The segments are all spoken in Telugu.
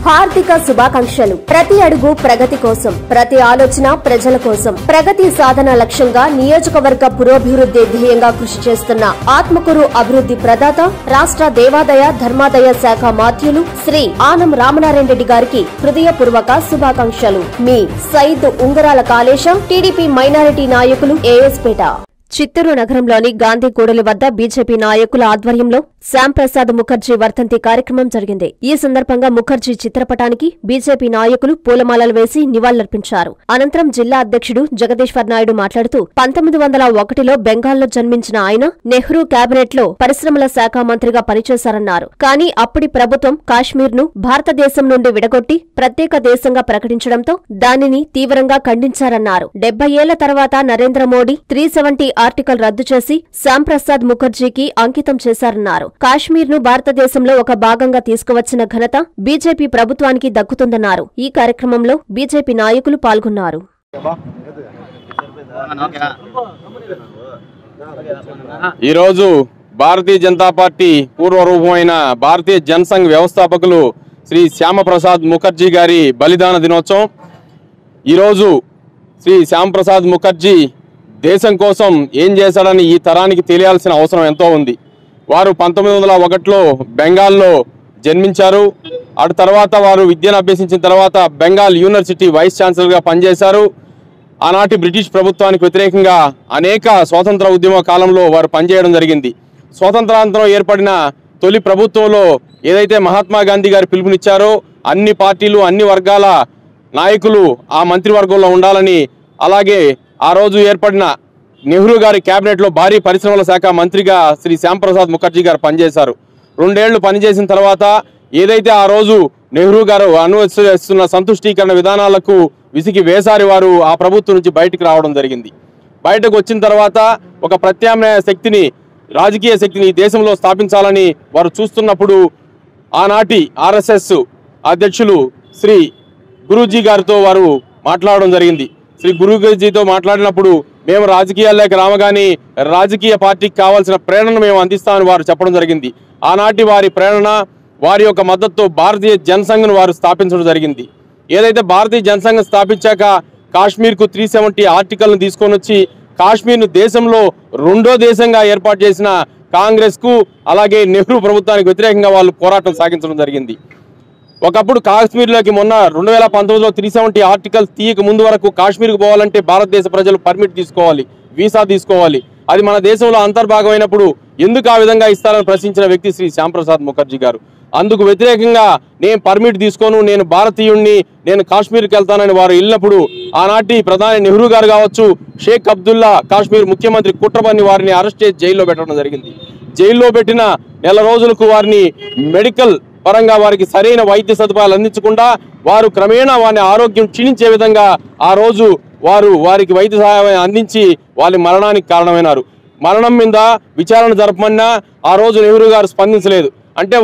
హార్దిక శుభాకాంక్షలు. ప్రతి అడుగు ప్రగతి కోసం, ప్రతి ఆలోచన ప్రజల కోసం, ప్రగతి సాధన లక్ష్యంగా నియోజకవర్గ పురోభివృద్ధి ధ్యేయంగా కృషి చేస్తున్న ఆత్మకూరు అభివృద్ధి ప్రదాత, రాష్ట్ర దేవాదాయ ధర్మాదాయ శాఖ మాధ్యులు శ్రీ ఆనం రామనారాయణ రెడ్డి గారికి హృదయపూర్వక శుభాకాంక్షలు. మీ సైద్ ఉంగరాల కాళేశం, టీడీపీ మైనారిటీ నాయకులు, ఏఎస్పేట. చిత్తూరు నగరంలోని గాంధీ కూడలి వద్ద బీజేపీ నాయకుల ఆధ్వర్యంలో శ్యాంప్రసాద్ ముఖర్జీ వర్ధంతి కార్యక్రమం జరిగింది. ఈ సందర్భంగా ముఖర్జీ చిత్రపటానికి బీజేపీ నాయకులు పూలమాలలు వేసి నివాళులర్పించారు. అనంతరం జిల్లా అధ్యక్షుడు జగదీశ్వర్ నాయుడు మాట్లాడుతూ 1901లో బెంగాల్లో జన్మించిన ఆయన నెహ్రూ కేబినెట్ లో పరిశ్రమల శాఖ మంత్రిగా పనిచేశారన్నారు. కానీ అప్పటి ప్రభుత్వం కాశ్మీర్ ను భారతదేశం నుండి విడగొట్టి ప్రత్యేక దేశంగా ప్రకటించడంతో దానిని తీవ్రంగా ఖండించారన్నారు. 70 ఏళ్ల తర్వాత నరేంద్ర మోడీ 370 ఆర్టికల్ రద్దు చేసి శ్యాంప్రసాద్ ముఖర్జీకి అంకితం చేశారన్నారు. కాశ్మీర్ ను భారతదేశంలో ఒక భాగంగా తీసుకువచ్చిన ఘనత బీజేపీ ప్రభుత్వానికి దక్కుతుందన్నారు. ఈ కార్యక్రమంలో బీజేపీ నాయకులు పాల్గొన్నారు. ఈరోజు భారతీయ జనతా పార్టీ పూర్వరూపమైన భారతీయ జనసంఘ్ వ్యవస్థాపకులు శ్రీ శ్యామప్రసాద్ ముఖర్జీ గారి బలిదాన దినోత్సవం. ఈరోజు శ్రీ శ్యామప్రసాద్ ముఖర్జీ దేశం కోసం ఏం చేశాడని ఈ తరానికి తెలియాల్సిన అవసరం ఎంతో ఉంది. వారు 1901లో బెంగాల్లో జన్మించారు. అటు తర్వాత వారు విద్యను అభ్యసించిన తర్వాత బెంగాల్ యూనివర్సిటీ వైస్ ఛాన్సలర్గా పనిచేశారు. ఆనాటి బ్రిటిష్ ప్రభుత్వానికి వ్యతిరేకంగా అనేక స్వాతంత్ర ఉద్యమ కాలంలో వారు పనిచేయడం జరిగింది. స్వాతంత్రానంతరం ఏర్పడిన తొలి ప్రభుత్వంలో ఏదైతే మహాత్మా గాంధీ గారు పిలుపునిచ్చారో అన్ని పార్టీలు, అన్ని వర్గాల నాయకులు ఆ మంత్రివర్గంలో ఉండాలని, అలాగే ఆ రోజు ఏర్పడిన నెహ్రూ గారి కేబినెట్లో భారీ పరిశ్రమల శాఖ మంత్రిగా శ్రీ శ్యాంప్రసాద్ ముఖర్జీ గారు పనిచేశారు. 2 ఏళ్లు పనిచేసిన తర్వాత ఏదైతే ఆ రోజు నెహ్రూ గారు అనుసరిస్తున్న సంతుష్టీకరణ విధానాలకు విసిగి వేసారి వారు ఆ ప్రభుత్వం నుంచి బయటకు రావడం జరిగింది. బయటకు వచ్చిన తర్వాత ఒక ప్రత్యామ్నాయ శక్తిని, రాజకీయ శక్తిని ఈ దేశంలో స్థాపించాలని వారు చూస్తున్నప్పుడు ఆనాటి ఆర్ఎస్ఎస్ అధ్యక్షులు శ్రీ గురూజీ గారితో వారు మాట్లాడడం జరిగింది. శ్రీ గురూజీతో మాట్లాడినప్పుడు మేము రాజకీయాల్లోకి రామగాని రాజకీయ పార్టీకి కావాల్సిన ప్రేరణను మేము అందిస్తామని వారు చెప్పడం జరిగింది. ఆనాటి వారి ప్రేరణ, వారి యొక్క మద్దతుతో భారతీయ జనసంఘ్ను వారు స్థాపించడం జరిగింది. ఏదైతే భారతీయ జనసంఘ్ స్థాపించాక కాశ్మీర్కు 370 ఆర్టికల్ను తీసుకొని వచ్చి కాశ్మీర్ను దేశంలో 2వ దేశంగా ఏర్పాటు చేసిన కాంగ్రెస్కు, అలాగే నెహ్రూ ప్రభుత్వానికి వ్యతిరేకంగా వాళ్ళు పోరాటం సాగించడం జరిగింది. ఒకప్పుడు కాశ్మీర్లోకి మొన్న 2019లో 370 ఆర్టికల్స్ తీయక ముందు వరకు కాశ్మీర్కు పోవాలంటే భారతదేశ ప్రజలు పర్మిట్ తీసుకోవాలి, వీసా తీసుకోవాలి. అది మన దేశంలో అంతర్భాగమైనప్పుడు ఎందుకు ఆ విధంగా ఇస్తారని ప్రశ్నించిన వ్యక్తి శ్రీ శ్యాంప్రసాద్ ముఖర్జీ గారు. అందుకు వ్యతిరేకంగా నేను పర్మిట్ తీసుకోను, నేను భారతీయుణ్ణి, నేను కాశ్మీర్కి వెళ్తానని వారు వెళ్ళినప్పుడు ఆనాటి ప్రధాని నెహ్రూ గారు కావచ్చు, షేక్ అబ్దుల్లా కాశ్మీర్ ముఖ్యమంత్రి కుట్రబన్ని వారిని అరెస్ట్ చేసి జైల్లో పెట్టడం జరిగింది. జైల్లో పెట్టిన నెల రోజులకు వారిని మెడికల్ పరంగా వారికి సరైన వైద్య సదుపాయాలు అందించకుండా వారు క్రమేణా వారి ఆరోగ్యం క్షీణించే విధంగా ఆ రోజు వారికి వైద్య సహాయం అందించి వారి మరణానికి కారణమైనారు. మరణం మీద విచారణ జరపమన్నా ఆ రోజు నెహ్రూ గారు స్పందించలేదు. అంటే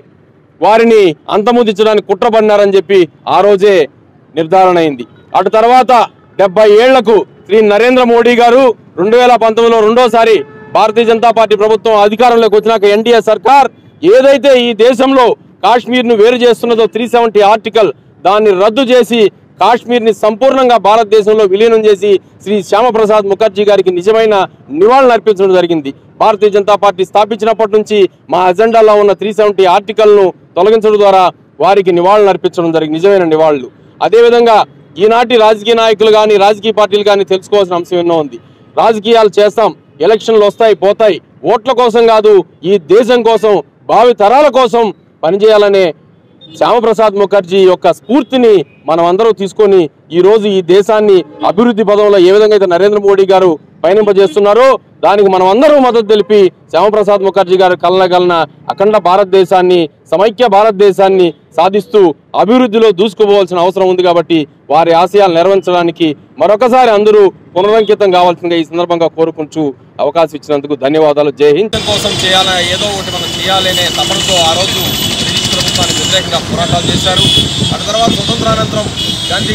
వారిని అంతమొందించడానికి కుట్రపడినారని చెప్పి ఆ రోజే నిర్ధారణ అయింది. అటు తర్వాత 70 ఏళ్లకు శ్రీ నరేంద్ర మోడీ గారు 2019లో రెండోసారి భారతీయ జనతా పార్టీ ప్రభుత్వం అధికారంలోకి వచ్చినాక ఎన్డీఏ సర్కార్ ఏదైతే ఈ దేశంలో కాశ్మీర్ను వేరు చేస్తున్నదో 370 ఆర్టికల్, దాన్ని రద్దు చేసి కాశ్మీర్ని సంపూర్ణంగా భారతదేశంలో విలీనం చేసి శ్రీ శ్యామప్రసాద్ ముఖర్జీ గారికి నిజమైన నివాళులు అర్పించడం జరిగింది. భారతీయ జనతా పార్టీ స్థాపించినప్పటి నుంచి మా అజెండాలో ఉన్న 370 ఆర్టికల్ను తొలగించడం ద్వారా వారికి నివాళులు అర్పించడం జరిగింది, నిజమైన నివాళులు. అదేవిధంగా ఈనాటి రాజకీయ నాయకులు కానీ, రాజకీయ పార్టీలు కానీ తెలుసుకోవాల్సిన అంశం ఎన్నో ఉంది. రాజకీయాలు చేస్తాం, ఎలక్షన్లు వస్తాయి పోతాయి, ఓట్ల కోసం కాదు, ఈ దేశం కోసం, భావి తరాల కోసం పనిచేయాలనే శ్యామప్రసాద్ ముఖర్జీ యొక్క స్ఫూర్తిని మనం అందరూ తీసుకొని ఈరోజు ఈ దేశాన్ని అభివృద్ధి పదంలో ఏ విధంగా అయితే నరేంద్ర మోడీ గారు పయనింపజేస్తున్నారో దానికి మనం అందరూ మద్దతు తెలిపి శ్యామప్రసాద్ ముఖర్జీ గారు కలనగలన అఖండ భారతదేశాన్ని, సమైక్య భారతదేశాన్ని సాధిస్తూ అభివృద్ధిలో దూసుకుపోవాల్సిన అవసరం ఉంది. కాబట్టి వారి ఆశయాలు నెరవేర్చడానికి మరొకసారి అందరూ పునరంకితం కావాల్సిందిగా ఈ సందర్భంగా కోరుకుంటూ అవకాశం ఇచ్చినందుకు ధన్యవాదాలు. జై హింద్. కోసం చేయాలని ఏదో ఒకటి మనం చేయాలనే తపనతో ఆ రోజు బ్రిటిష్ ప్రభుత్వానికి వ్యతిరేకంగా పోరాటాలు చేశారు. ఆ తర్వాత స్వతంత్రానంతరం గాంధీజీ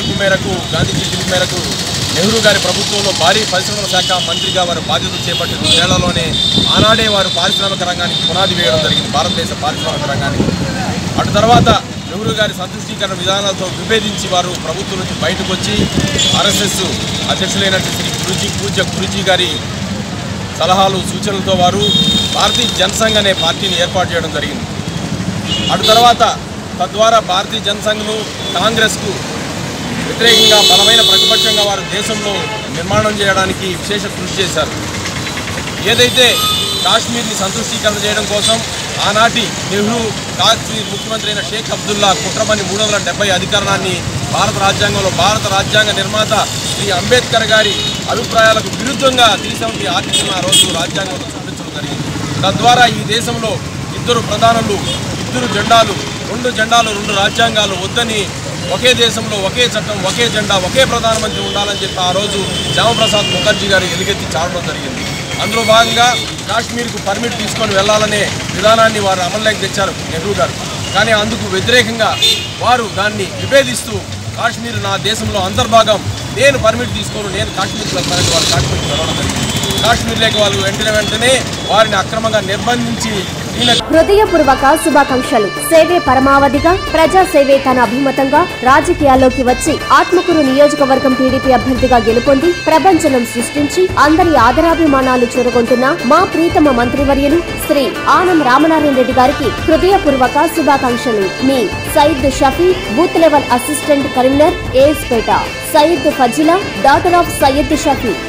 పిలుపు మేరకు నెహ్రూ గారి ప్రభుత్వంలో భారీ పరిశ్రమల శాఖ మంత్రిగా వారు బాధ్యతలు చేపట్టిన వేళలోనే ఆనాడే వారు పారిశ్రామిక రంగానికి పునాది వేయడం జరిగింది, భారతదేశ పారిశ్రామిక రంగానికి. అటు తర్వాత నెహ్రూ గారి సంతుష్టీకరణ విధానాలతో విభేదించి వారు ప్రభుత్వం నుంచి బయటకు వచ్చి ఆర్ఎస్ఎస్ అధ్యక్షులైనటువంటి శ్రీ పూజ్య గురూజీ గారి సలహాలు సూచనలతో వారు భారతీయ జనసంఘ్ అనే పార్టీని ఏర్పాటు చేయడం జరిగింది. అటు తర్వాత తద్వారా భారతీయ జనసంఘ్ను కాంగ్రెస్కు వ్యతిరేకంగా బలమైన ప్రతిపక్షంగా వారు దేశంలో నిర్మాణం చేయడానికి విశేష కృషి చేశారు. ఏదైతే కాశ్మీర్ని సంతుష్టీకరణ చేయడం కోసం ఆనాటి నెహ్రూ కాశ్మీర్ ముఖ్యమంత్రి అయిన షేక్ అబ్దుల్లా కుట్రమని 370 అధికరణాన్ని భారత రాజ్యాంగంలో భారత రాజ్యాంగ నిర్మాత శ్రీ అంబేద్కర్ గారి అభిప్రాయాలకు విరుద్ధంగా 370 ఆర్టికల్ను ఆ రోజు రాజ్యాంగంలో చూపించడం జరిగింది. తద్వారా ఈ దేశంలో 2 ప్రధానులు 2 జెండాలు 2 జెండాలు 2 రాజ్యాంగాలు వద్దని ఒకే దేశంలో ఒకే చట్టం ఒకే జెండా ఒకే ప్రధానమంత్రి ఉండాలని చెప్పి ఆ రోజు శ్యామప్రసాద్ ముఖర్జీ గారు ఎలుగెత్తి చాటడం జరిగింది. అందులో భాగంగా కాశ్మీర్కు పర్మిట్ తీసుకొని వెళ్లాలనే విధానాన్ని వారు అమల్లోకి తెచ్చారు నెహ్రూ గారు. కానీ అందుకు వ్యతిరేకంగా వారు దాన్ని విభేదిస్తూ కాశ్మీర్ నా దేశంలో అంతర్భాగం, నేను పర్మిట్ తీసుకోను, నేను కాశ్మీర్కి వెళ్తానని వారు కాశ్మీర్కి వెళ్ళడం జరిగింది. కాశ్మీర్లోకి వాళ్ళు వెంటనే వారిని అక్రమంగా నిర్బంధించి హృదయపూర్వక శుభాకాంక్షలు. సేవే పరమావధిగా ప్రజాసేవే తన అభిమతంగా రాజకీయాల్లోకి వచ్చి ఆత్మకూరు నియోజకవర్గం టీడీపీ అభ్యర్థిగా గెలుపొంది ప్రపంచనం సృష్టించి అందరి ఆదరాభిమానాలు చూరగొంటున్న మా ప్రీతమ మంత్రివర్యులు శ్రీ ఆనం రామనారాయణ రెడ్డి గారికి హృదయపూర్వక శుభాకాంక్షలు. మీ Syed Shafi, booth level assistant convenor, AS Peta. Syed Fazila, daughter of Syed Shafi.